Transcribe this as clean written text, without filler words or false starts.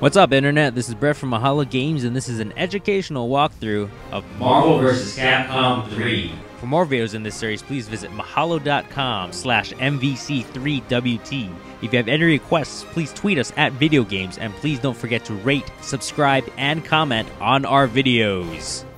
What's up, Internet? This is Brett from Mahalo Games, and this is an educational walkthrough of Marvel vs. Capcom 3. For more videos in this series, please visit mahalo.com/MVC3WT. If you have any requests, please tweet us at Video Games, and please don't forget to rate, subscribe, and comment on our videos.